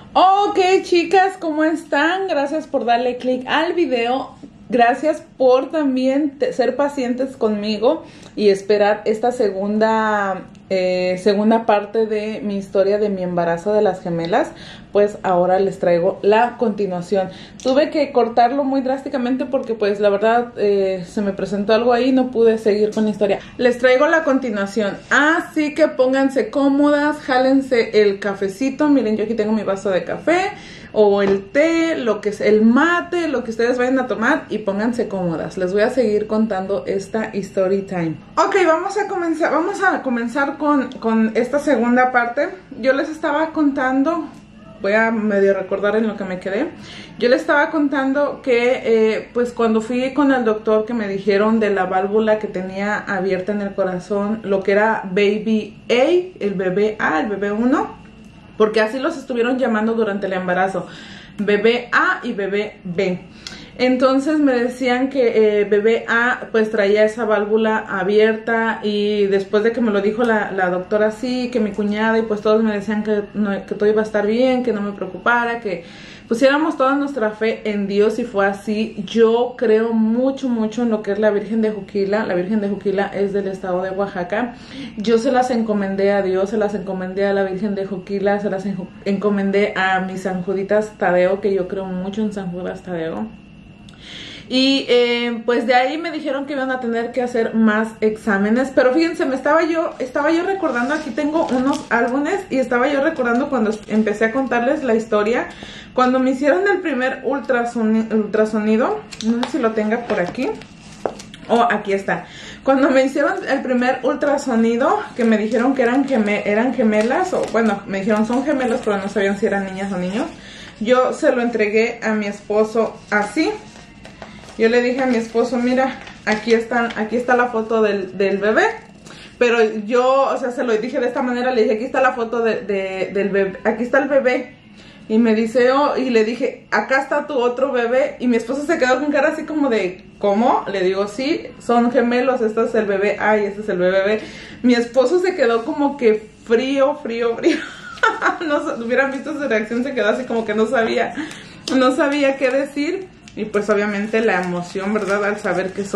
Ok, chicas, ¿cómo están? Gracias por darle click al video. Gracias por también ser pacientes conmigo y esperar esta segunda parte de mi historia de mi embarazo de las gemelas. Pues ahora les traigo la continuación. Tuve que cortarlo muy drásticamente porque pues la verdad se me presentó algo ahí y no pude seguir con la historia. Les traigo la continuación, así que pónganse cómodas, jálense el cafecito. Miren, yo aquí tengo mi vaso de café o el té, lo que es el mate, lo que ustedes vayan a tomar, y pónganse cómodas. Les voy a seguir contando esta story time. Ok, vamos a comenzar con esta segunda parte. Yo les estaba contando, voy a medio recordar en lo que me quedé. Yo les estaba contando que pues cuando fui con el doctor, que me dijeron de la válvula que tenía abierta en el corazón, lo que era Baby A, el bebé A, el bebé 1, porque así los estuvieron llamando durante el embarazo, bebé A y bebé B. Entonces me decían que bebé A pues traía esa válvula abierta, y después de que me lo dijo la doctora, sí, que mi cuñada y pues todos me decían que todo iba a estar bien, que no me preocupara, que pusiéramos toda nuestra fe en Dios, y fue así. Yo creo mucho en lo que es la Virgen de Juquila. La Virgen de Juquila es del estado de Oaxaca. Yo se las encomendé a Dios, se las encomendé a la Virgen de Juquila, se las encomendé a mis San Juditas Tadeo, que yo creo mucho en San Judas Tadeo. Y pues de ahí me dijeron que iban a tener que hacer más exámenes. Pero fíjense, estaba yo recordando, aquí tengo unos álbumes, y estaba yo recordando cuando empecé a contarles la historia, cuando me hicieron el primer ultrasonido. No sé si lo tenga por aquí. Oh, aquí está. Cuando me hicieron el primer ultrasonido, que me dijeron que eran gemelas, o bueno, me dijeron son gemelos, pero no sabían si eran niñas o niños. Yo se lo entregué a mi esposo así. Yo le dije a mi esposo, mira, aquí está la foto del bebé. Pero yo, o sea, se lo dije de esta manera, le dije, aquí está la foto del bebé, aquí está el bebé. Y me dice, oh, y le dije, acá está tu otro bebé. Y mi esposo se quedó con cara así como de, ¿cómo? Le digo, sí, son gemelos, este es el bebé A y este es el bebé B. Mi esposo se quedó como que frío. No hubieran visto su reacción, se quedó así como que no sabía qué decir. Y pues obviamente la emoción, ¿verdad? Al saber que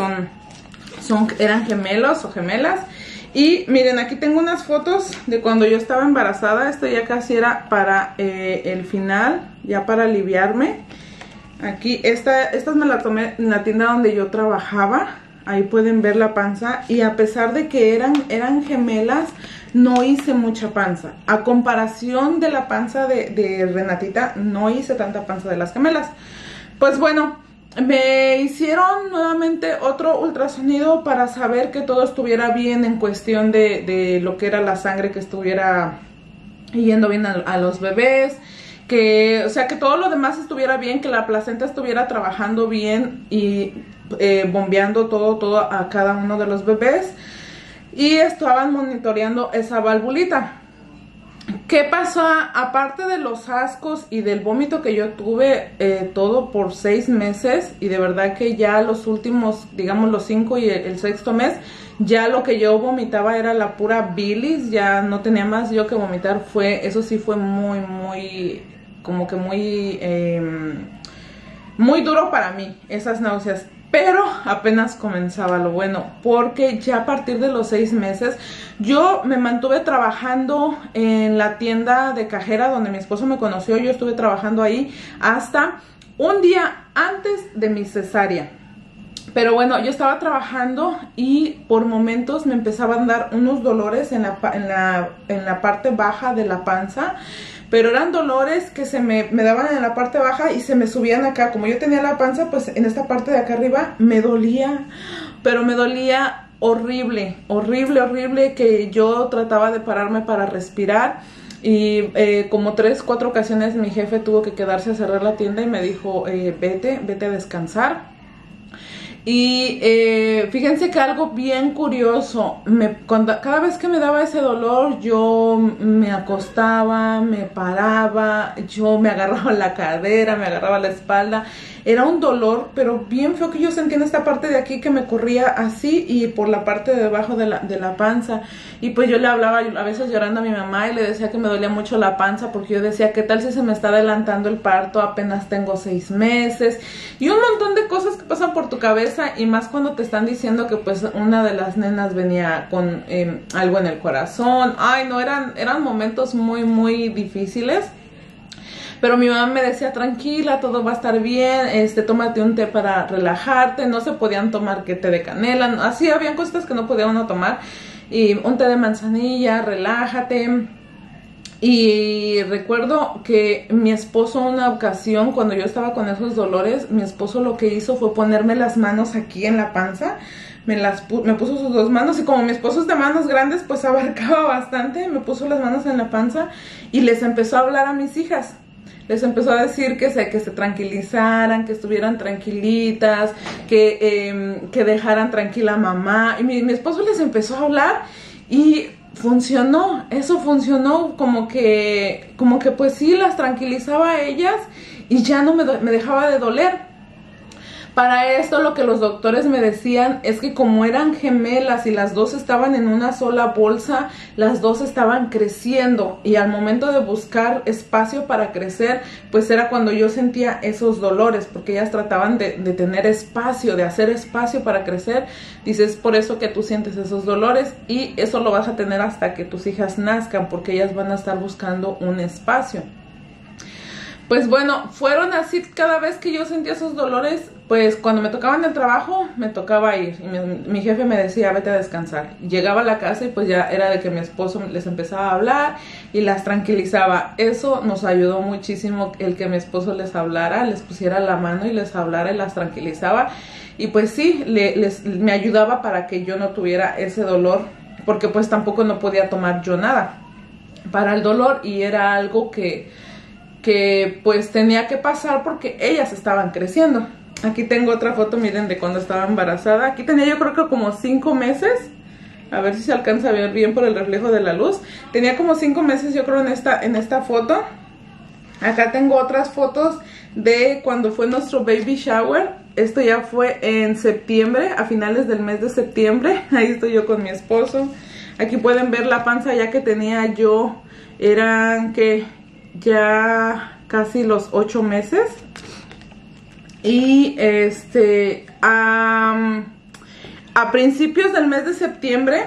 eran gemelos o gemelas. Y miren, aquí tengo unas fotos de cuando yo estaba embarazada. Esto ya casi era para el final, ya para aliviarme. Aquí, estas me las tomé en la tienda donde yo trabajaba. Ahí pueden ver la panza. Y a pesar de que eran gemelas, no hice mucha panza. A comparación de la panza de Renatita, no hice tanta panza de las gemelas. Pues bueno, me hicieron nuevamente otro ultrasonido para saber que todo estuviera bien en cuestión de lo que era la sangre, que estuviera yendo bien a los bebés, o sea, que todo lo demás estuviera bien, que la placenta estuviera trabajando bien y bombeando todo a cada uno de los bebés. Y estaban monitoreando esa valvulita. ¿Qué pasó? Aparte de los ascos y del vómito que yo tuve todo por 6 meses, y de verdad que ya los últimos, digamos los 5 y el 6º mes, ya lo que yo vomitaba era la pura bilis, ya no tenía más yo que vomitar. Eso sí fue muy duro para mí, esas náuseas. Pero apenas comenzaba lo bueno, porque ya a partir de los 6 meses yo me mantuve trabajando en la tienda de cajera donde mi esposo me conoció. Yo estuve trabajando ahí hasta un día antes de mi cesárea. Pero bueno, yo estaba trabajando y por momentos me empezaban a dar unos dolores en la parte baja de la panza. Pero eran dolores que me daban en la parte baja y se me subían acá. Como yo tenía la panza, pues en esta parte de acá arriba me dolía. Pero me dolía horrible, que yo trataba de pararme para respirar. Y como 3, 4 ocasiones mi jefe tuvo que quedarse a cerrar la tienda y me dijo, vete a descansar. Y fíjense que algo bien curioso, cada vez que me daba ese dolor, yo me acostaba, me paraba, yo me agarraba la cadera, me agarraba la espalda, era un dolor, pero bien feo que yo sentía en esta parte de aquí que me corría así y por la parte de debajo de la panza. Y pues yo le hablaba a veces llorando a mi mamá y le decía que me dolía mucho la panza porque yo decía, ¿qué tal si se me está adelantando el parto? Apenas tengo 6 meses. Y un montón de cosas que pasan por tu cabeza, y más cuando te están diciendo que pues una de las nenas venía con algo en el corazón. Ay, no, eran momentos muy, muy difíciles. Pero mi mamá me decía, tranquila, todo va a estar bien, tómate un té para relajarte. No se podían tomar que té de canela, así habían cosas que no podía uno tomar. Y un té de manzanilla, relájate. Y recuerdo que mi esposo una ocasión, cuando yo estaba con esos dolores, mi esposo lo que hizo fue ponerme las manos aquí en la panza. Me puso sus 2 manos, y como mi esposo es de manos grandes, pues abarcaba bastante. Me puso las manos en la panza y les empezó a hablar a mis hijas. Les empezó a decir que se tranquilizaran, que estuvieran tranquilitas, que dejaran tranquila a mamá. Y mi esposo les empezó a hablar y funcionó, eso funcionó, como que pues sí, las tranquilizaba a ellas y ya no me dejaba de doler. Para esto lo que los doctores me decían es que como eran gemelas y las 2 estaban en una sola bolsa, las 2 estaban creciendo, y al momento de buscar espacio para crecer, pues era cuando yo sentía esos dolores, porque ellas trataban de tener espacio, de hacer espacio para crecer. Dices, por eso que tú sientes esos dolores, y eso lo vas a tener hasta que tus hijas nazcan, porque ellas van a estar buscando un espacio. Pues bueno, fueron así cada vez que yo sentía esos dolores. Pues cuando me tocaban el trabajo, me tocaba ir. Y mi jefe me decía, vete a descansar. Llegaba a la casa y pues ya era de que mi esposo les empezaba a hablar y las tranquilizaba. Eso nos ayudó muchísimo, el que mi esposo les hablara, les pusiera la mano y les hablara y las tranquilizaba. Y pues sí, me ayudaba para que yo no tuviera ese dolor, porque pues tampoco no podía tomar yo nada para el dolor, y era algo que pues tenía que pasar porque ellas estaban creciendo. Aquí tengo otra foto, miren, de cuando estaba embarazada. Aquí tenía yo creo que como 5 meses. A ver si se alcanza a ver bien por el reflejo de la luz. Tenía como 5 meses yo creo en esta foto. Acá tengo otras fotos de cuando fue nuestro baby shower. Esto ya fue en septiembre, a finales del mes de septiembre. Ahí estoy yo con mi esposo. Aquí pueden ver la panza ya que tenía yo. Eran que ya casi los 8 meses. Y a principios del mes de septiembre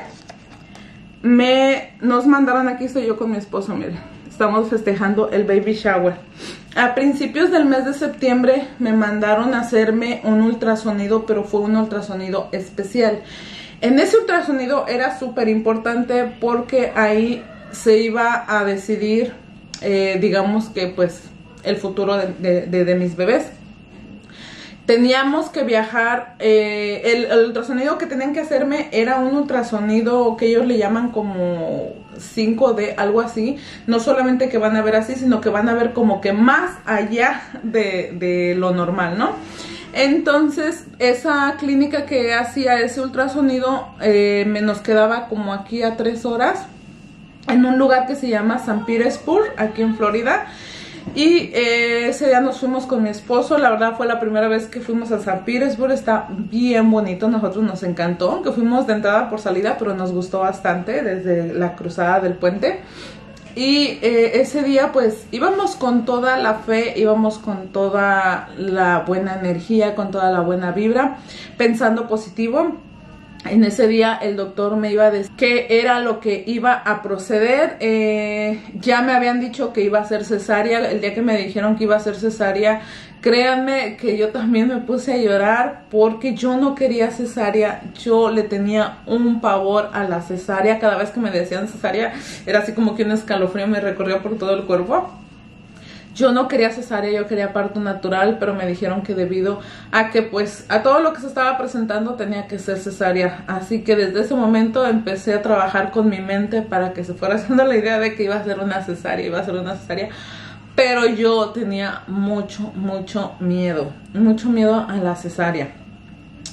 nos mandaron, aquí estoy yo con mi esposo, miren, estamos festejando el baby shower. A principios del mes de septiembre me mandaron a hacerme un ultrasonido, pero fue un ultrasonido especial. En ese ultrasonido era súper importante porque ahí se iba a decidir, digamos que pues el futuro de mis bebés. Teníamos que viajar, el ultrasonido que tenían que hacerme era un ultrasonido que ellos le llaman como 5D, algo así. No solamente que van a ver así, sino que van a ver como que más allá de lo normal, ¿no? Entonces, esa clínica que hacía ese ultrasonido nos quedaba como aquí a 3 horas, en un lugar que se llama St. Petersburg, aquí en Florida. Y ese día nos fuimos con mi esposo. La verdad fue la primera vez que fuimos a St. Petersburg. Está bien bonito, nosotros nos encantó, aunque fuimos de entrada por salida, pero nos gustó bastante desde la cruzada del puente. Y ese día pues íbamos con toda la fe, íbamos con toda la buena energía, con toda la buena vibra, pensando positivo. En ese día el doctor me iba a decir qué era lo que iba a proceder. Ya me habían dicho que iba a ser cesárea. El día que me dijeron que iba a ser cesárea, créanme que yo también me puse a llorar porque yo no quería cesárea. Yo le tenía un pavor a la cesárea. Cada vez que me decían cesárea era así como que un escalofrío me recorría por todo el cuerpo. Yo no quería cesárea, yo quería parto natural, pero me dijeron que debido a que pues a todo lo que se estaba presentando tenía que ser cesárea. Así que desde ese momento empecé a trabajar con mi mente para que se fuera haciendo la idea de que iba a ser una cesárea, Pero yo tenía mucho miedo a la cesárea.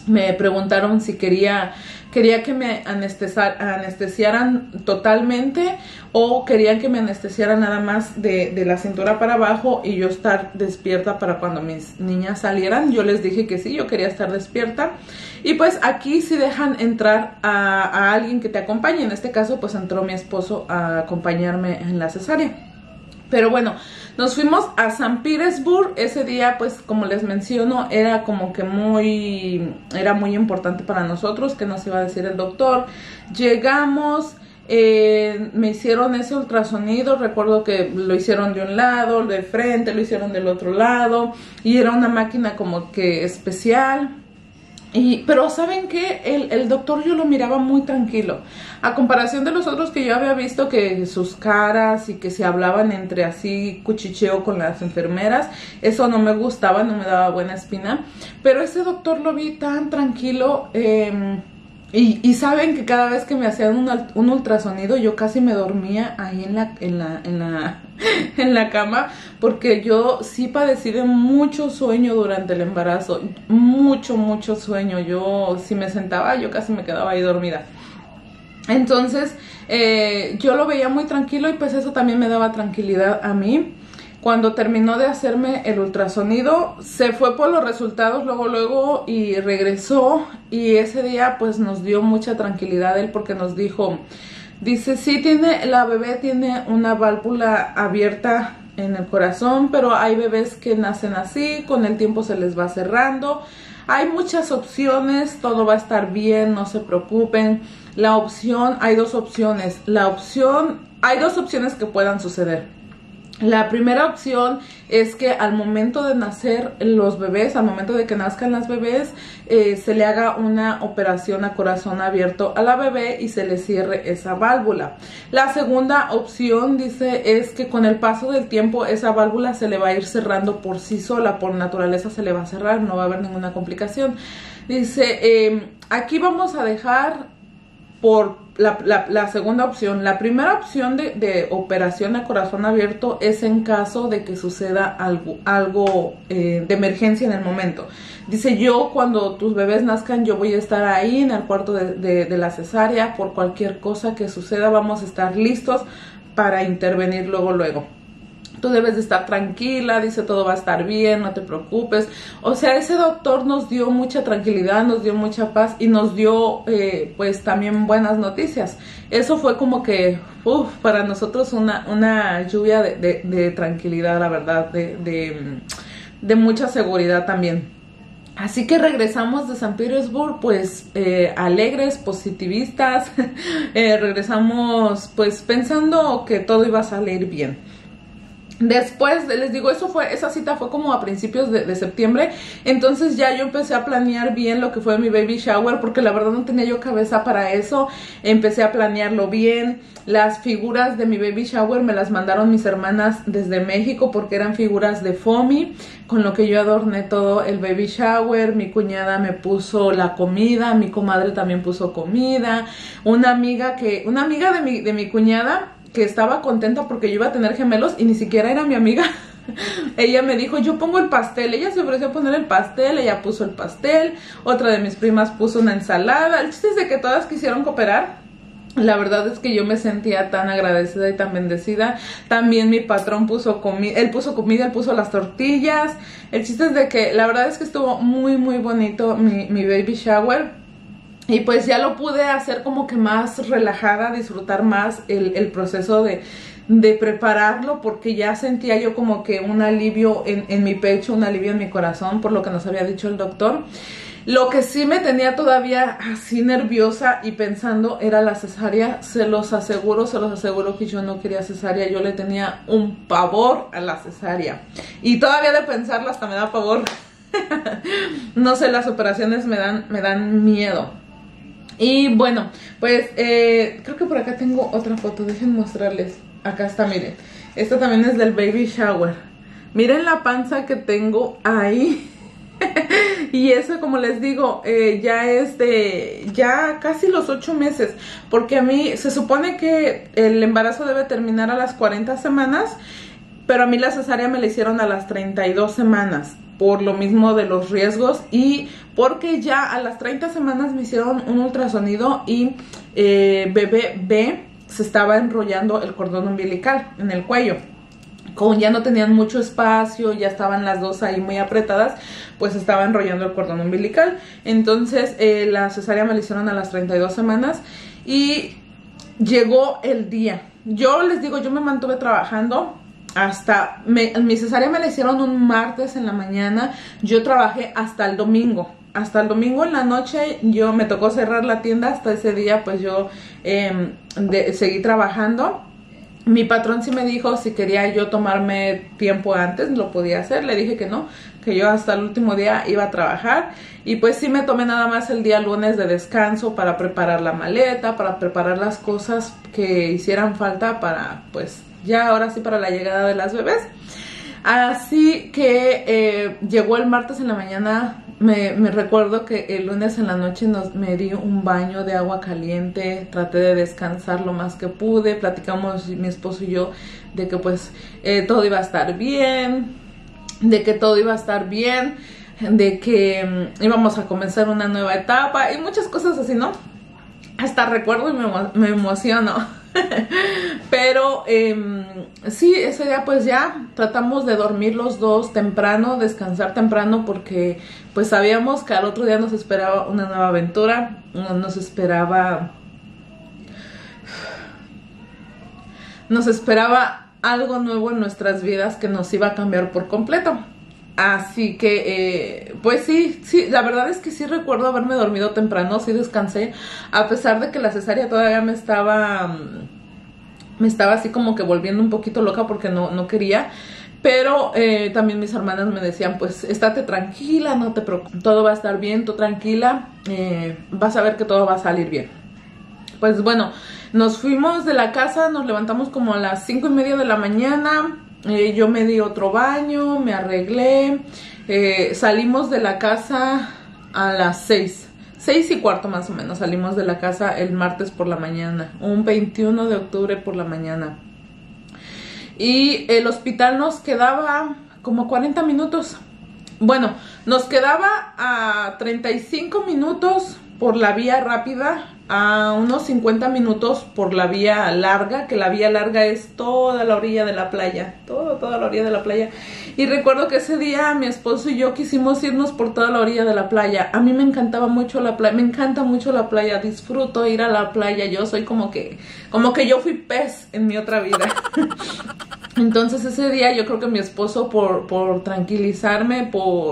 Me preguntaron si quería que me anestesiaran totalmente o querían que me anestesiaran nada más de la cintura para abajo y yo estar despierta para cuando mis niñas salieran. Yo les dije que sí, yo quería estar despierta. Y pues aquí sí dejan entrar a alguien que te acompañe. En este caso pues entró mi esposo a acompañarme en la cesárea. Pero bueno, nos fuimos a San Petersburg. Ese día, pues, como les menciono, era como que era muy importante para nosotros, que nos iba a decir el doctor. Llegamos, me hicieron ese ultrasonido, recuerdo que lo hicieron de un lado, de frente, lo hicieron del otro lado, y era una máquina como que especial. Pero ¿saben qué? El doctor yo lo miraba muy tranquilo. A comparación de los otros que yo había visto que sus caras y que se hablaban entre así cuchicheo con las enfermeras, eso no me gustaba, no me daba buena espina. Pero ese doctor lo vi tan tranquilo. Y saben que cada vez que me hacían un ultrasonido yo casi me dormía ahí en la cama, porque yo sí padecí de mucho sueño durante el embarazo, mucho sueño. Yo si me sentaba yo casi me quedaba ahí dormida. Entonces yo lo veía muy tranquilo y pues eso también me daba tranquilidad a mí. Cuando terminó de hacerme el ultrasonido, se fue por los resultados luego y regresó, y ese día pues nos dio mucha tranquilidad él, porque nos dice, sí, la bebé tiene una válvula abierta en el corazón, pero hay bebés que nacen así, con el tiempo se les va cerrando. Hay muchas opciones, todo va a estar bien, no se preocupen. Hay dos opciones. Hay dos opciones que puedan suceder. La primera opción es que al momento de nacer los bebés, al momento de que nazcan las bebés, se le haga una operación a corazón abierto a la bebé y se le cierre esa válvula. La segunda opción, dice, es que con el paso del tiempo esa válvula se le va a ir cerrando por sí sola, por naturaleza se le va a cerrar, no va a haber ninguna complicación. Dice, aquí vamos a dejar por la segunda opción. La primera opción de operación a corazón abierto es en caso de que suceda algo de emergencia en el momento. Dice, yo cuando tus bebés nazcan, yo voy a estar ahí en el cuarto de la cesárea. Por cualquier cosa que suceda, vamos a estar listos para intervenir luego. Tú debes de estar tranquila, dice, todo va a estar bien, no te preocupes. O sea, ese doctor nos dio mucha tranquilidad, nos dio mucha paz y nos dio pues también buenas noticias. Eso fue como que para nosotros una lluvia de tranquilidad, la verdad, de mucha seguridad también. Así que regresamos de San Petersburg pues alegres, positivistas. Regresamos pues pensando que todo iba a salir bien. Después, les digo, esa cita fue como a principios de septiembre. Entonces ya yo empecé a planear bien lo que fue mi baby shower, porque la verdad no tenía yo cabeza para eso. Empecé a planearlo bien. Las figuras de mi baby shower me las mandaron mis hermanas desde México, porque eran figuras de foamy, con lo que yo adorné todo el baby shower. Mi cuñada me puso la comida, mi comadre también puso comida. Una amiga de mi cuñada, que estaba contenta porque yo iba a tener gemelos y ni siquiera era mi amiga. Ella me dijo, yo pongo el pastel. Ella se ofreció a poner el pastel, ella puso el pastel. Otra de mis primas puso una ensalada. El chiste es de que todas quisieron cooperar. La verdad es que yo me sentía tan agradecida y tan bendecida. También mi patrón puso comida, él puso las tortillas. El chiste es de que la verdad es que estuvo muy bonito mi baby shower. Y pues ya lo pude hacer como que más relajada, disfrutar más el proceso de prepararlo, porque ya sentía yo como que un alivio en mi pecho, un alivio en mi corazón, por lo que nos había dicho el doctor. Lo que sí me tenía todavía así nerviosa y pensando era la cesárea. Se los aseguro que yo no quería cesárea. Yo le tenía un pavor a la cesárea. Y todavía de pensarlo hasta me da pavor. No sé, las operaciones me dan miedo. Y bueno, pues creo que por acá tengo otra foto, déjenme mostrarles. Acá está, miren, esta también es del baby shower. Miren la panza que tengo ahí. Y eso, como les digo, ya es ya casi los 8 meses. Porque a mí se supone que el embarazo debe terminar a las 40 semanas. pero a mí la cesárea me la hicieron a las 32 semanas, por lo mismo de los riesgos y porque ya a las 30 semanas me hicieron un ultrasonido y bebé B se estaba enrollando el cordón umbilical en el cuello. Como ya no tenían mucho espacio, ya estaban las dos ahí muy apretadas, pues estaba enrollando el cordón umbilical. Entonces la cesárea me la hicieron a las 32 semanas y llegó el día. Yo les digo, yo me mantuve trabajando hasta, mi cesárea me la hicieron un martes en la mañana, yo trabajé hasta el domingo. Hasta el domingo en la noche me tocó cerrar la tienda, hasta ese día pues yo seguí trabajando. Mi patrón sí me dijo si quería yo tomarme tiempo antes, lo podía hacer. Le dije que no, que yo hasta el último día iba a trabajar. Y pues sí me tomé nada más el día lunes de descanso para preparar la maleta, para preparar las cosas que hicieran falta para, pues, ya ahora sí para la llegada de las bebés. Así que llegó el martes en la mañana. Me recuerdo que el lunes en la noche me di un baño de agua caliente, traté de descansar lo más que pude, platicamos mi esposo y yo de que pues todo iba a estar bien, de que íbamos a comenzar una nueva etapa y muchas cosas así, ¿no? Hasta recuerdo y me emociono. Pero sí, ese día pues ya tratamos de dormir los dos temprano, descansar temprano porque pues sabíamos que al otro día nos esperaba una nueva aventura, nos esperaba algo nuevo en nuestras vidas que nos iba a cambiar por completo. Así que, pues sí, la verdad es que sí recuerdo haberme dormido temprano, sí descansé, a pesar de que la cesárea todavía me estaba así como que volviendo un poquito loca porque no quería, pero también mis hermanas me decían, pues, estate tranquila, no te preocupes, todo va a estar bien, tú tranquila, vas a ver que todo va a salir bien. Pues bueno, nos fuimos de la casa, nos levantamos como a las 5:30 de la mañana. Yo me di otro baño, me arreglé, salimos de la casa a las 6:15 más o menos, salimos de la casa el martes por la mañana, un 21 de octubre por la mañana. Y el hospital nos quedaba como 40 minutos, bueno, nos quedaba a 35 minutos por la vía rápida, a unos 50 minutos por la vía larga, que la vía larga es toda la orilla de la playa, toda la orilla de la playa. Y recuerdo que ese día mi esposo y yo quisimos irnos por toda la orilla de la playa. A mí me encantaba mucho la playa, me encanta mucho la playa, disfruto ir a la playa. Yo soy como que yo fui pez en mi otra vida. Entonces ese día yo creo que mi esposo por tranquilizarme,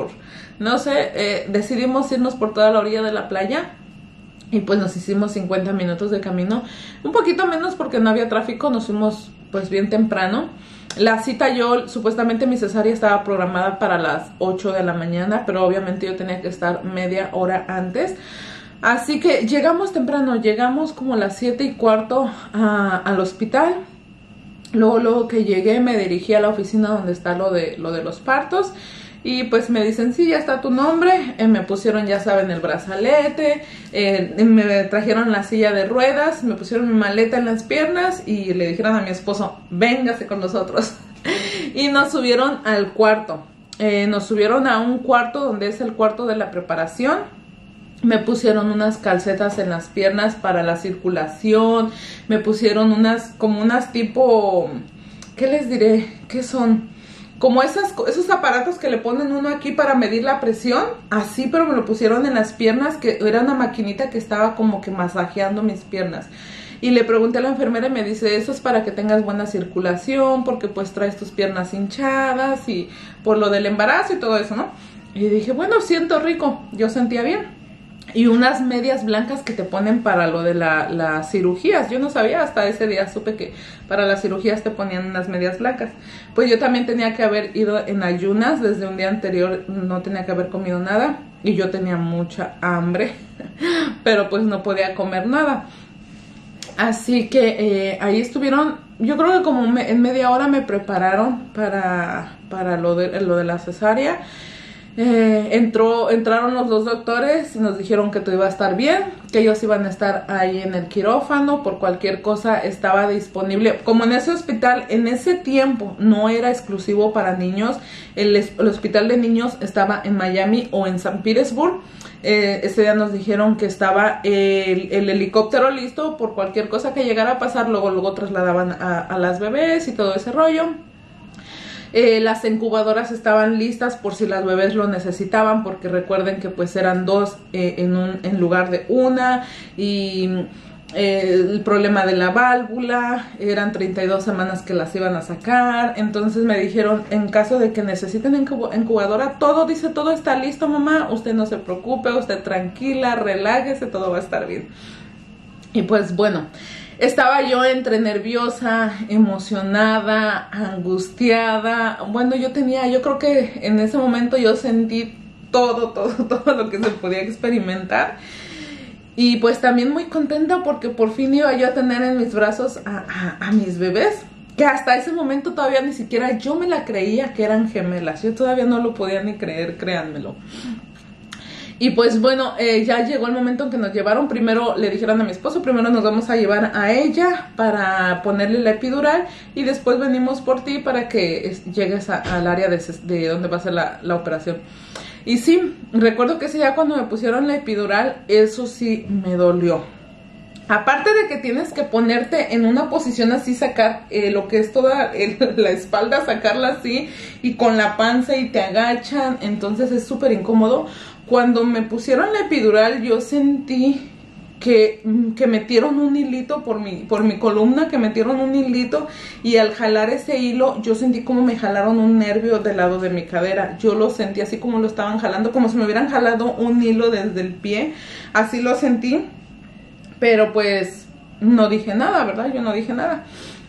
no sé, decidimos irnos por toda la orilla de la playa. Y pues nos hicimos 50 minutos de camino, un poquito menos porque no había tráfico, nos fuimos pues bien temprano. La cita supuestamente mi cesárea estaba programada para las 8 de la mañana, pero obviamente yo tenía que estar media hora antes. Así que llegamos temprano, llegamos como a las 7:15 al hospital. Luego que llegué me dirigí a la oficina donde está lo de los partos. Y pues me dicen, sí, ya está tu nombre, me pusieron, ya saben, el brazalete, me trajeron la silla de ruedas, me pusieron mi maleta en las piernas y le dijeron a mi esposo, véngase con nosotros. Y nos subieron al cuarto, nos subieron a un cuarto donde es el cuarto de la preparación. Me pusieron unas calcetas en las piernas para la circulación, me pusieron unas tipo, ¿qué les diré? ¿Qué son? Como esos aparatos que le ponen uno aquí para medir la presión, así, pero me lo pusieron en las piernas, que era una maquinita que estaba como que masajeando mis piernas. Y le pregunté a la enfermera y me dice, eso es para que tengas buena circulación, porque pues traes tus piernas hinchadas y por lo del embarazo y todo eso, ¿no? Y dije, bueno, siento rico, yo sentía bien. Y unas medias blancas que te ponen para lo de las cirugías. Yo no sabía, hasta ese día supe que para las cirugías te ponían unas medias blancas. Pues yo también tenía que haber ido en ayunas, desde un día anterior no tenía que haber comido nada. Y yo tenía mucha hambre, pero pues no podía comer nada. Así que ahí estuvieron, yo creo que como en media hora me prepararon para lo de la cesárea. Entraron los dos doctores y nos dijeron que todo iba a estar bien, que ellos iban a estar ahí en el quirófano por cualquier cosa, estaba disponible. Como en ese hospital, en ese tiempo no era exclusivo para niños, el hospital de niños estaba en Miami o en San Petersburg. Ese día nos dijeron que estaba el helicóptero listo por cualquier cosa que llegara a pasar, luego trasladaban a las bebés y todo ese rollo. Las incubadoras estaban listas por si las bebés lo necesitaban, porque recuerden que pues eran dos en lugar de una, y el problema de la válvula, eran 32 semanas que las iban a sacar. Entonces me dijeron, en caso de que necesiten incubadora, todo está listo, mamá, usted no se preocupe, usted tranquila, relájese, todo va a estar bien. Y pues bueno, estaba yo entre nerviosa, emocionada, angustiada. Bueno, yo creo que en ese momento yo sentí todo lo que se podía experimentar. Y pues también muy contenta porque por fin iba yo a tener en mis brazos a mis bebés, que hasta ese momento todavía ni siquiera yo me la creía que eran gemelas. Yo todavía no lo podía ni creer, créanmelo. Y pues bueno, ya llegó el momento en que nos llevaron. Primero le dijeron a mi esposo, primero nos vamos a llevar a ella para ponerle la epidural y después venimos por ti para que llegues al área de donde va a ser la operación. Y sí, recuerdo que ese día cuando me pusieron la epidural, eso sí me dolió. Aparte de que tienes que ponerte en una posición así, sacar lo que es toda la espalda, sacarla así y con la panza y te agachan, entonces es súper incómodo. Cuando me pusieron la epidural yo sentí que metieron un hilito por mi columna, que metieron un hilito, y al jalar ese hilo yo sentí como me jalaron un nervio del lado de mi cadera. Yo lo sentí así como lo estaban jalando, como si me hubieran jalado un hilo desde el pie, así lo sentí. Pero pues no dije nada, ¿verdad? Yo no dije nada.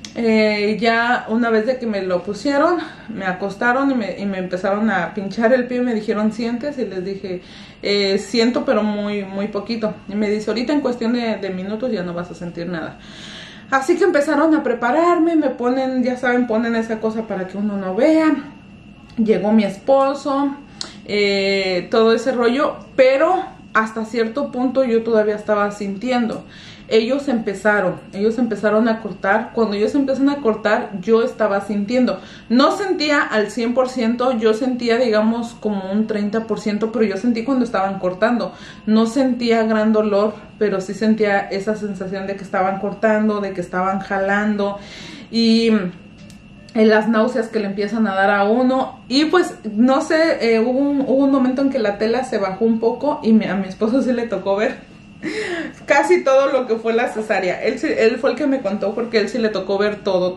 Ya una vez de que me lo pusieron, me acostaron y me empezaron a pinchar el pie. Me dijeron, sientes, y les dije, siento pero muy poquito. Y me dice, ahorita en cuestión de minutos ya no vas a sentir nada. Así que empezaron a prepararme, me ponen, ya saben, ponen esa cosa para que uno no vea. Llegó mi esposo, todo ese rollo, pero hasta cierto punto yo todavía estaba sintiendo. Ellos empezaron a cortar. Cuando ellos empiezan a cortar, yo estaba sintiendo. No sentía al 100%, yo sentía, digamos, como un 30%, pero yo sentí cuando estaban cortando. No sentía gran dolor, pero sí sentía esa sensación de que estaban cortando, de que estaban jalando, y en las náuseas que le empiezan a dar a uno. Y pues, no sé, hubo un momento en que la tela se bajó un poco y a mi esposo sí le tocó ver casi todo lo que fue la cesárea. Él fue el que me contó, porque él sí le tocó ver todo.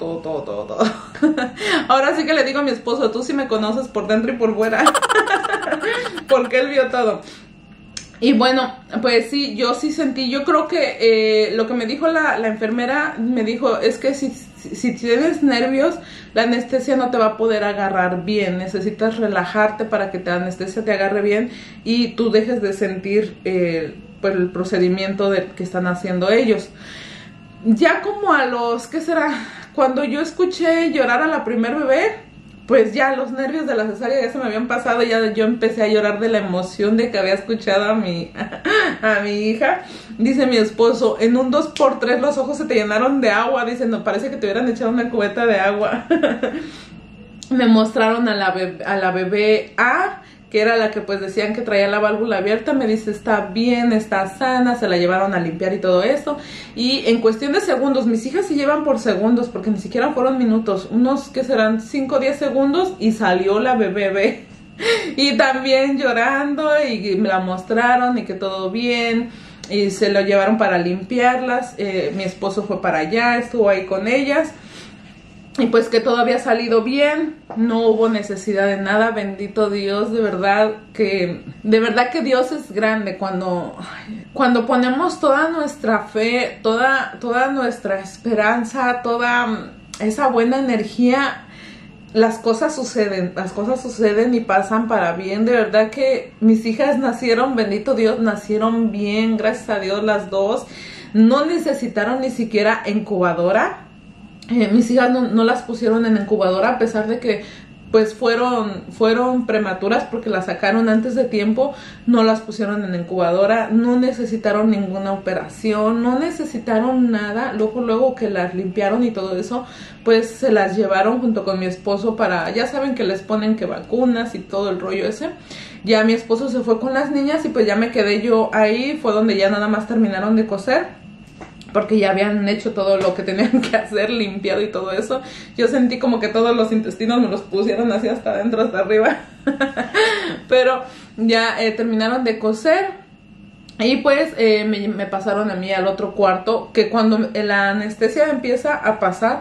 Ahora sí que le digo a mi esposo, tú sí me conoces por dentro y por fuera, porque él vio todo. Y bueno, pues sí, yo sí sentí, yo creo que lo que me dijo la enfermera, me dijo, es que si tienes nervios, la anestesia no te va a poder agarrar bien, necesitas relajarte para que la anestesia te agarre bien y tú dejes de sentir pues el procedimiento que están haciendo ellos. Ya como a los, ¿qué será? Cuando yo escuché llorar a la primer bebé, pues ya los nervios de la cesárea ya se me habían pasado, ya yo empecé a llorar de la emoción de que había escuchado a mi hija. Dice mi esposo, en un 2x3 los ojos se te llenaron de agua, dice, no, parece que te hubieran echado una cubeta de agua. Me mostraron a la bebé A, que era la que pues decían que traía la válvula abierta. Me dice, está bien, está sana, se la llevaron a limpiar y todo eso. Y en cuestión de segundos, mis hijas se llevan por segundos, porque ni siquiera fueron minutos, unos que serán 5 o 10 segundos, y salió la bebé. Y también llorando, y me la mostraron y que todo bien, y se lo llevaron para limpiarlas. Mi esposo fue para allá, estuvo ahí con ellas. Y pues que todo había salido bien, no hubo necesidad de nada, bendito Dios, de verdad que Dios es grande. Cuando ponemos toda nuestra fe, toda nuestra esperanza, toda esa buena energía, las cosas suceden y pasan para bien. De verdad que mis hijas nacieron, bendito Dios, nacieron bien, gracias a Dios las dos, no necesitaron ni siquiera incubadora. Mis hijas no las pusieron en incubadora, a pesar de que pues fueron prematuras porque las sacaron antes de tiempo, no las pusieron en incubadora, no necesitaron ninguna operación, no necesitaron nada. Luego que las limpiaron y todo eso, pues se las llevaron junto con mi esposo para, ya saben que les ponen que vacunas y todo el rollo ese. Ya mi esposo se fue con las niñas y pues ya me quedé yo ahí, fue donde ya nada más terminaron de coser, porque ya habían hecho todo lo que tenían que hacer, limpiado y todo eso. Yo sentí como que todos los intestinos me los pusieron así hasta adentro, hasta arriba. Pero ya terminaron de coser. Y pues me pasaron a mí al otro cuarto, que cuando la anestesia empieza a pasar,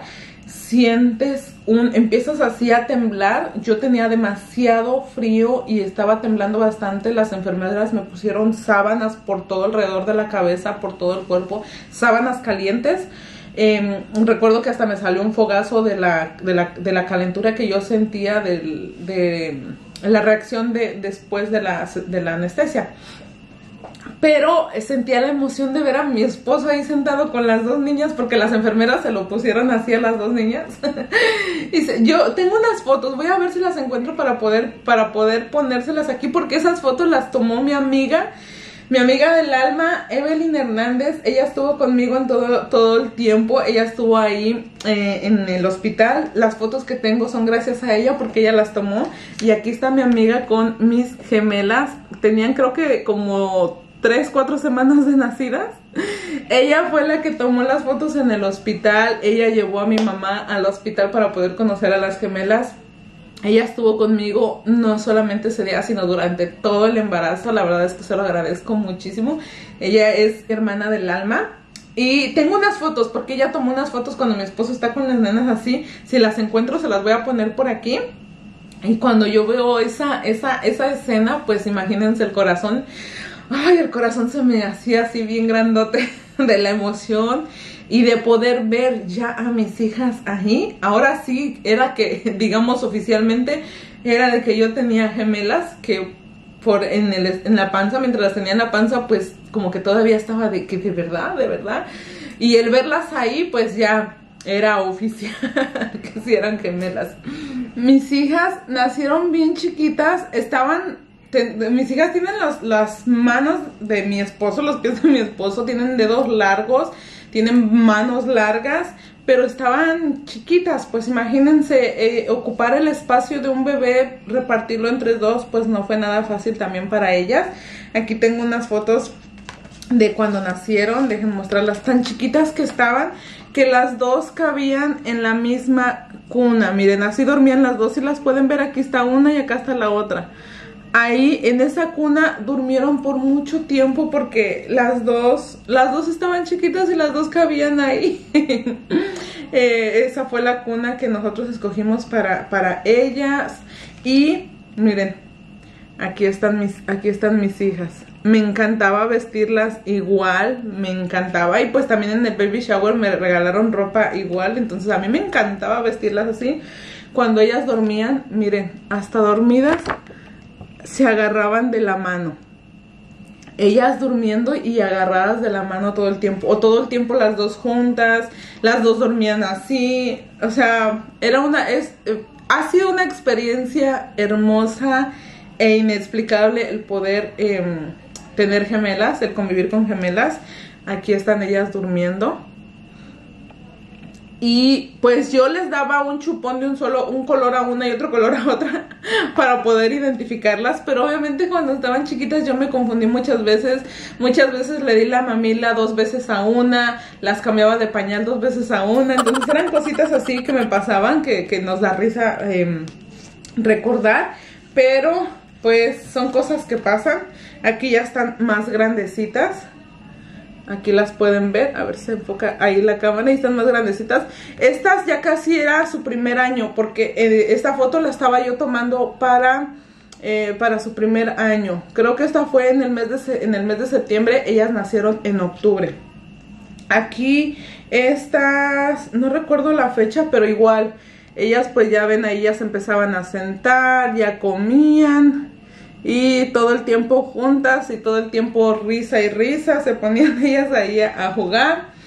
empiezas así a temblar. Yo tenía demasiado frío y estaba temblando bastante. Las enfermeras me pusieron sábanas por todo alrededor de la cabeza, por todo el cuerpo, sábanas calientes. Recuerdo que hasta me salió un fogazo de la calentura que yo sentía de la reacción después de la anestesia. Pero sentía la emoción de ver a mi esposo ahí sentado con las dos niñas, porque las enfermeras se lo pusieron así a las dos niñas. Y yo tengo unas fotos, voy a ver si las encuentro para poder ponérselas aquí, porque esas fotos las tomó mi amiga del alma, Evelyn Hernández. Ella estuvo conmigo en todo el tiempo. Ella estuvo ahí en el hospital. Las fotos que tengo son gracias a ella, porque ella las tomó. Y aquí está mi amiga con mis gemelas. Tenían creo que como 3-4 semanas de nacidas. Ella fue la que tomó las fotos en el hospital. Ella llevó a mi mamá al hospital para poder conocer a las gemelas. Ella estuvo conmigo no solamente ese día, sino durante todo el embarazo. La verdad es que se lo agradezco muchísimo. Ella es hermana del alma. Y tengo unas fotos, porque ella tomó unas fotos cuando mi esposo está con las nenas así. Si las encuentro se las voy a poner por aquí. Y cuando yo veo esa escena, pues imagínense el corazón. Ay, el corazón se me hacía así bien grandote de la emoción y de poder ver ya a mis hijas ahí. Ahora sí, era que, digamos oficialmente, era de que yo tenía gemelas, que en la panza, mientras las tenía en la panza, pues como que todavía estaba de verdad. Y el verlas ahí, pues ya era oficial que sí eran gemelas. Mis hijas nacieron bien chiquitas, mis hijas tienen las manos de mi esposo, los pies de mi esposo, tienen dedos largos, tienen manos largas, pero estaban chiquitas. Pues imagínense, ocupar el espacio de un bebé, repartirlo entre dos, pues no fue nada fácil también para ellas. Aquí tengo unas fotos de cuando nacieron, déjenme mostrarlas, tan chiquitas que estaban, que las dos cabían en la misma cuna. Miren, así dormían las dos, y las pueden ver, aquí está una y acá está la otra. Ahí en esa cuna durmieron por mucho tiempo, porque las dos estaban chiquitas y las dos cabían ahí. Esa fue la cuna que nosotros escogimos para ellas. Y miren, aquí están mis hijas. Me encantaba vestirlas igual, me encantaba. Y pues también en el baby shower me regalaron ropa igual, entonces a mí me encantaba vestirlas así. Cuando ellas dormían, miren, hasta dormidas se agarraban de la mano. Ellas durmiendo y agarradas de la mano todo el tiempo, o todo el tiempo las dos juntas, las dos dormían así. O sea, ha sido una experiencia hermosa e inexplicable el poder tener gemelas, el convivir con gemelas. Aquí están ellas durmiendo. Y pues yo les daba un chupón de un color a una y otro color a otra para poder identificarlas, pero obviamente cuando estaban chiquitas yo me confundí muchas veces le di la mamila 2 veces a una, las cambiaba de pañal 2 veces a una. Entonces eran cositas así que me pasaban, que nos da risa recordar, pero pues son cosas que pasan. Aquí ya están más grandecitas. Aquí las pueden ver, a ver si se enfoca ahí la cámara, y están más grandecitas. Estas ya casi era su primer año, porque esta foto la estaba yo tomando para su primer año. Creo que esta fue en el mes de septiembre, ellas nacieron en octubre. Aquí estas, no recuerdo la fecha, pero igual, ellas pues ya ven ahí, ya se empezaban a sentar, ya comían. Y todo el tiempo juntas, y todo el tiempo risa y risa, se ponían ellas ahí a jugar.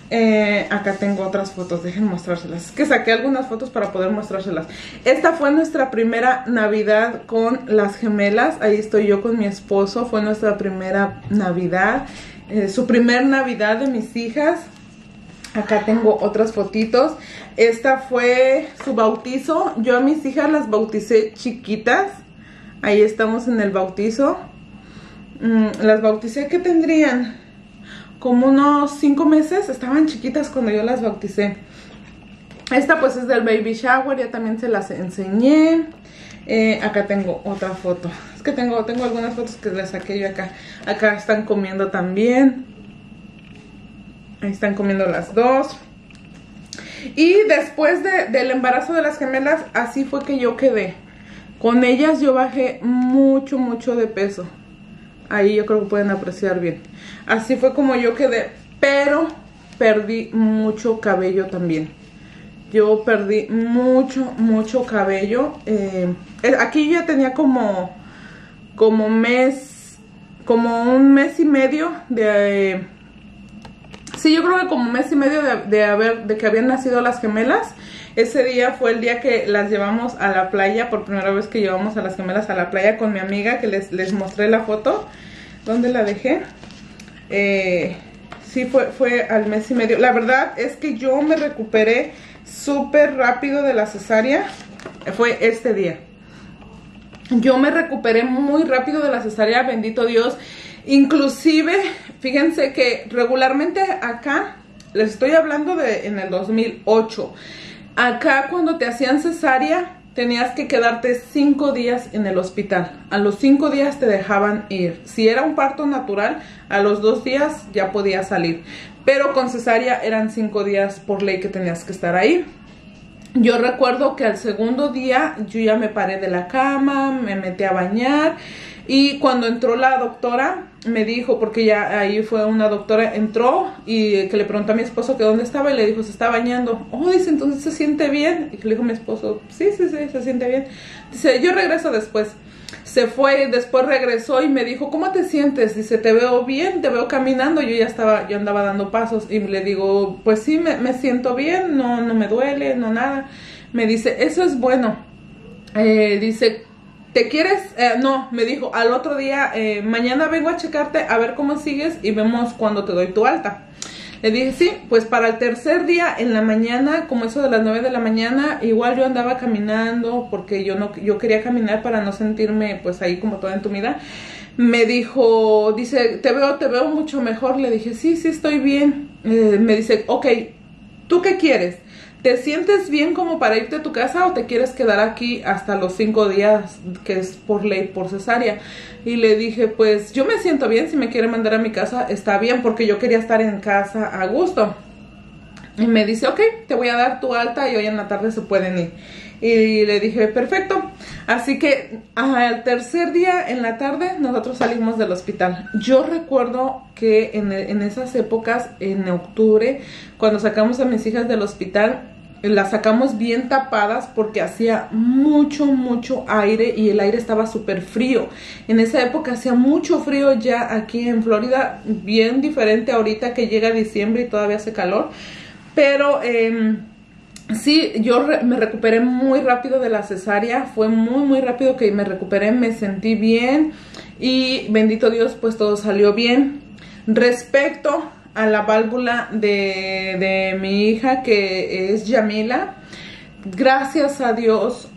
Acá tengo otras fotos, dejen mostrárselas. Es que saqué algunas fotos para poder mostrárselas. Esta fue nuestra primera Navidad con las gemelas. Ahí estoy yo con mi esposo. Fue nuestra primera Navidad. Su primer Navidad de mis hijas. Acá tengo otras fotitos. Esta fue su bautizo. Yo a mis hijas las bauticé chiquitas. Ahí estamos en el bautizo. Las bauticé, ¿qué tendrían? Como unos 5 meses. Estaban chiquitas cuando yo las bauticé. Esta pues es del baby shower. Ya también se las enseñé. Acá tengo otra foto. Es que tengo algunas fotos que les saqué yo acá. Acá están comiendo también. Ahí están comiendo las dos. Y después del embarazo de las gemelas, así fue que yo quedé. Con ellas yo bajé mucho, mucho de peso. Ahí yo creo que pueden apreciar bien. Así fue como yo quedé. Pero perdí mucho cabello también. Yo perdí mucho, mucho cabello. Aquí yo ya tenía como un mes y medio de... sí, yo creo que como un mes y medio de que habían nacido las gemelas. Ese día fue el día que las llevamos a la playa. Por primera vez que llevamos a las gemelas a la playa con mi amiga, que les mostré la foto. ¿Dónde la dejé? Sí, fue al mes y medio. La verdad es que yo me recuperé súper rápido de la cesárea. Fue este día. Yo me recuperé muy rápido de la cesárea, bendito Dios. Inclusive, fíjense que regularmente acá, les estoy hablando de en el 2008. Acá cuando te hacían cesárea, tenías que quedarte 5 días en el hospital. A los 5 días te dejaban ir. Si era un parto natural, a los 2 días ya podías salir. Pero con cesárea eran 5 días por ley que tenías que estar ahí. Yo recuerdo que al segundo día yo ya me paré de la cama, me metí a bañar. Y cuando entró la doctora, me dijo, porque ya ahí fue una doctora, entró y que le preguntó a mi esposo que dónde estaba y le dijo, se está bañando. Oh, dice, entonces ¿se siente bien? Y le dijo mi esposo, sí, se siente bien. Dice, yo regreso después. Se fue, después regresó y me dijo, ¿cómo te sientes? Dice, te veo bien, te veo caminando. Yo andaba dando pasos y le digo, pues sí, me siento bien, no me duele, no nada. Me dice, eso es bueno. Dice, ¿te quieres? No, me dijo, al otro día, mañana vengo a checarte a ver cómo sigues y vemos cuándo te doy tu alta. Le dije, sí, pues para el tercer día en la mañana, como eso de las 9 de la mañana, igual yo andaba caminando porque yo quería caminar para no sentirme pues ahí como toda entumida. Me dijo, dice, te veo mucho mejor. Le dije, sí, estoy bien. Me dice, ok, ¿tú qué quieres? ¿Te sientes bien como para irte a tu casa o te quieres quedar aquí hasta los 5 días, que es por ley, por cesárea? Y le dije, pues yo me siento bien, si me quiere mandar a mi casa está bien, porque yo quería estar en casa a gusto. Y me dice, ok, te voy a dar tu alta y hoy en la tarde se pueden ir. Y le dije, perfecto. Así que al tercer día en la tarde nosotros salimos del hospital. Yo recuerdo que en esas épocas, en octubre, cuando sacamos a mis hijas del hospital, las sacamos bien tapadas porque hacía mucho aire y el aire estaba súper frío. En esa época hacía mucho frío ya aquí en Florida, bien diferente ahorita que llega diciembre y todavía hace calor. Pero sí, yo me recuperé muy rápido de la cesárea. Fue muy rápido que me recuperé, me sentí bien y bendito Dios, pues todo salió bien. Respecto a la válvula de mi hija, que es Yamila, gracias a Dios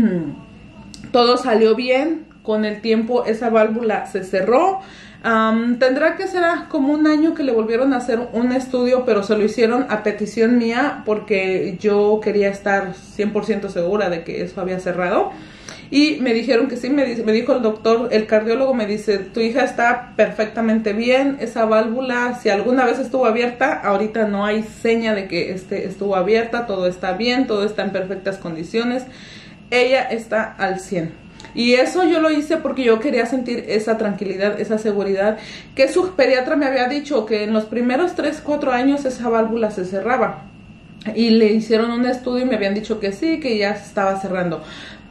todo salió bien. Con el tiempo esa válvula se cerró. Tendrá que ser como un año que le volvieron a hacer un estudio, pero se lo hicieron a petición mía porque yo quería estar 100% segura de que eso había cerrado. Y me dijeron que sí, me dijo el doctor, el cardiólogo me dice, tu hija está perfectamente bien, esa válvula, si alguna vez estuvo abierta, ahorita no hay seña de que estuvo abierta, todo está bien, todo está en perfectas condiciones, ella está al 100. Y eso yo lo hice porque yo quería sentir esa tranquilidad, esa seguridad, que su pediatra me había dicho que en los primeros 3-4 años esa válvula se cerraba. Y le hicieron un estudio y me habían dicho que sí, que ya se estaba cerrando.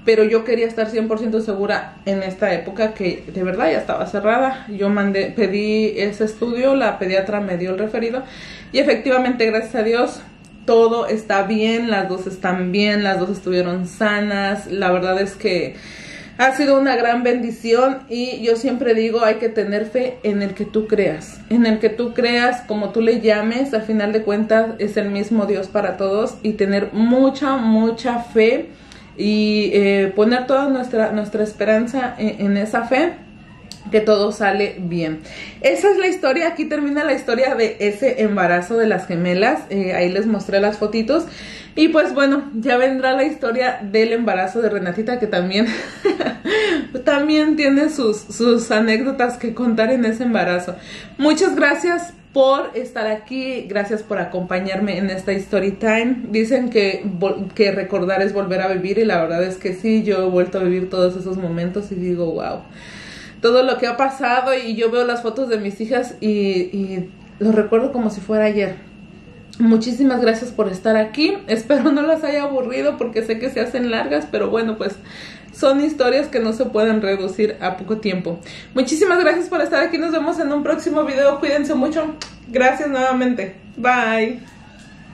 pero yo quería estar 100% segura en esta época que de verdad ya estaba cerrada. Yo pedí ese estudio, la pediatra me dio el referido y efectivamente, gracias a Dios, todo está bien, las dos están bien, las dos estuvieron sanas. La verdad es que ha sido una gran bendición y yo siempre digo, hay que tener fe en el que tú creas. En el que tú creas, como tú le llames, al final de cuentas es el mismo Dios para todos, y tener mucha fe y poner toda nuestra esperanza en esa fe, que todo sale bien. Esa es la historia. Aquí termina la historia de ese embarazo de las gemelas. Ahí les mostré las fotitos. Y pues bueno, ya vendrá la historia del embarazo de Renatita, que también también tiene sus anécdotas que contar en ese embarazo. Muchas gracias por estar aquí, gracias por acompañarme en esta story time. Dicen que recordar es volver a vivir, y la verdad es que sí, yo he vuelto a vivir todos esos momentos y digo, wow, todo lo que ha pasado, y yo veo las fotos de mis hijas y lo recuerdo como si fuera ayer. Muchísimas gracias por estar aquí. Espero no las haya aburrido, porque sé que se hacen largas, pero bueno, pues son historias que no se pueden reducir a poco tiempo. Muchísimas gracias por estar aquí. Nos vemos en un próximo video. Cuídense mucho. Gracias nuevamente. Bye.